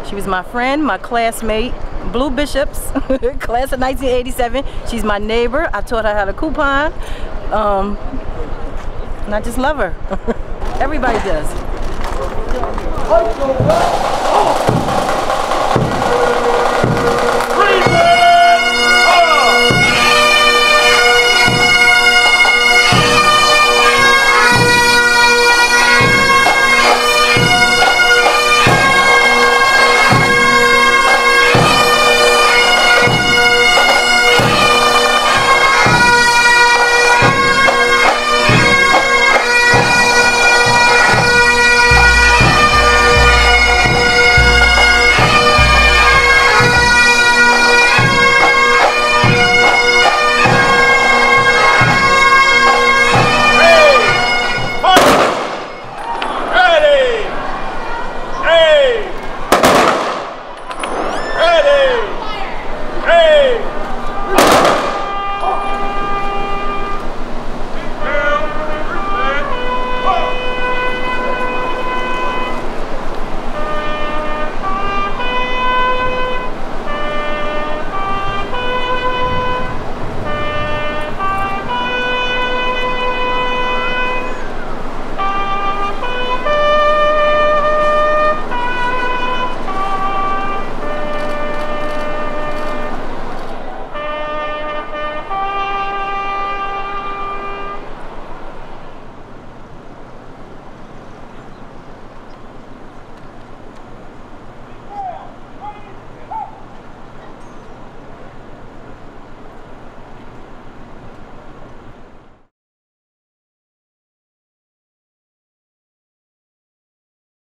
She was my friend, my classmate, Blue Bishops, class of 1987. She's my neighbor. I taught her how to coupon. And I just love her. Everybody does.